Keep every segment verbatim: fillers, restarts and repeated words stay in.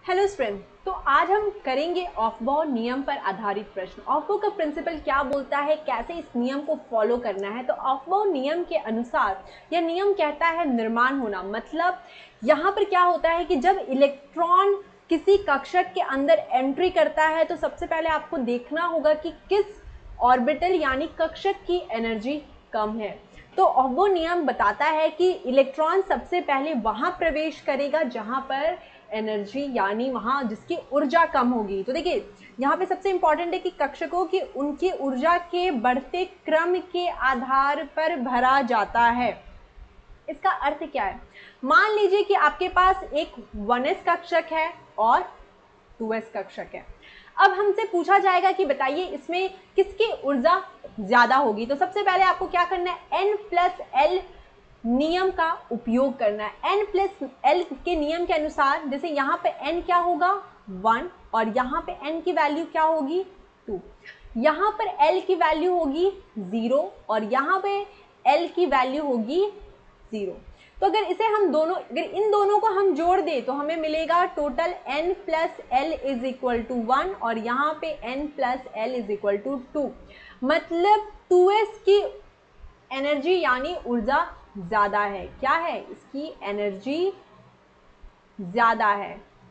Hello student, तो आज हम करेंगे ऑफबॉ नियम पर आधारित प्रश्न। ऑफबॉ का प्रिंसिपल क्या बोलता है, कैसे इस नियम को फॉलो करना है। तो ऑफबॉ नियम के अनुसार यह नियम कहता है निर्माण होना। मतलब यहाँ पर क्या होता है कि जब इलेक्ट्रॉन किसी कक्षक के अंदर एंट्री करता है तो सबसे पहले आपको देखना होगा कि किस ऑर्बिटल यानी कक्षक की एनर्जी कम है। तो ऑफबॉ नियम बताता है कि इलेक्ट्रॉन सबसे पहले वहां प्रवेश करेगा जहां पर एनर्जी यानी वहां जिसकी ऊर्जा कम होगी। तो देखिए यहाँ पे सबसे इंपॉर्टेंट है कि कक्षकों की उनकी ऊर्जा के बढ़ते क्रम के आधार पर भरा जाता है। इसका अर्थ क्या है? मान लीजिए कि आपके पास एक वन एस कक्षक है और टू एस कक्षक है। अब हमसे पूछा जाएगा कि बताइए इसमें किसकी ऊर्जा ज्यादा होगी। तो सबसे पहले आपको क्या करना है, एन प्लस एल नियम का उपयोग करना है। एन प्लस एल के नियम के अनुसार जैसे यहाँ पे एन क्या होगा वन और यहाँ पे एन की वैल्यू क्या होगी टू, यहाँ पर एल की वैल्यू होगी जीरो और यहाँ पे एल की वैल्यू होगी जीरो। तो अगर इसे हम दोनों अगर इन दोनों को हम जोड़ दें तो हमें मिलेगा total n plus L is equal to one और यहाँ पे n plus L is equal to two. मतलब टू एस की एनर्जी यानी ऊर्जा ज्यादा है। क्या है? इसकी एनर्जी ज्यादा है।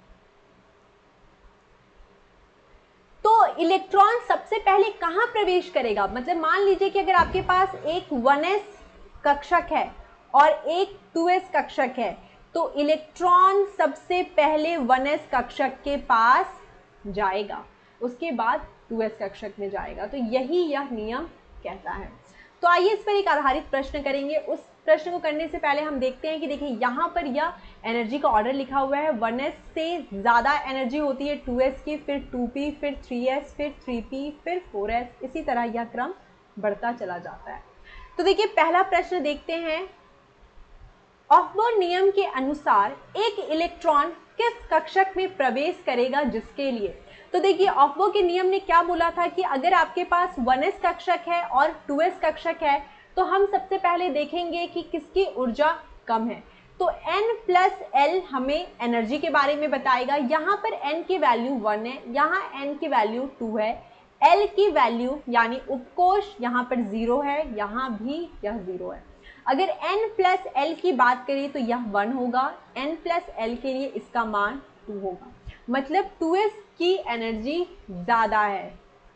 तो इलेक्ट्रॉन सबसे पहले कहां प्रवेश करेगा? मतलब मान लीजिए कि अगर आपके पास एक वन एस कक्षक है और एक टू एस कक्षक है तो इलेक्ट्रॉन सबसे पहले वन एस कक्षक के पास जाएगा, उसके बाद टू एस कक्षक में जाएगा। तो यही यह नियम कहता है। तो आइए इस पर एक आधारित प्रश्न करेंगे। उस प्रश्न को करने से पहले हम देखते हैं कि देखिए यहाँ पर यह एनर्जी का ऑर्डर लिखा हुआ है। वन एस से ज़्यादा एनर्जी होती है टू एस की, फिर टू पी, फिर थ्री एस, फिर थ्री पी, फिर फोर एस, इसी तरह यह क्रम बढ़ता चला जाता है। तो देखिए पहला प्रश्न देखते हैं। ऑफबॉ नियम के अनुसार एक इलेक्ट्रॉन किस कक्षक में प्रवेश करेगा जिसके लिए? तो देखिए ऑफबॉ के नियम ने क्या बोला था कि अगर आपके पास वन एस कक्षक है और टू एस कक्षक है तो हम सबसे पहले देखेंगे कि किसकी ऊर्जा कम है। तो n प्लस एल हमें एनर्जी के बारे में बताएगा। यहाँ पर n की वैल्यू वन है, यहाँ n की वैल्यू टू है, l की वैल्यू यानी उपकोष यहाँ पर जीरो है, यहाँ भी यह जीरो है। अगर n प्लस एल की बात करें तो यह वन होगा, n प्लस एल के लिए इसका मान टू होगा। मतलब टू एस की एनर्जी ज्यादा है,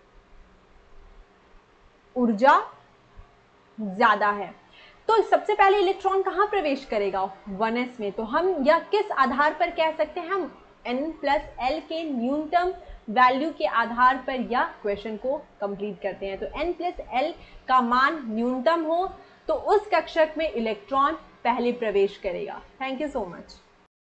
ऊर्जा ज्यादा है। तो सबसे पहले इलेक्ट्रॉन कहां प्रवेश करेगा? वन एस में। तो हम यह किस आधार पर कह सकते हैं? हम n प्लस एल के न्यूनतम वैल्यू के आधार पर यह क्वेश्चन को कंप्लीट करते हैं। तो n प्लस एल का मान न्यूनतम हो तो उस कक्षक में इलेक्ट्रॉन पहले प्रवेश करेगा। Thank you so much.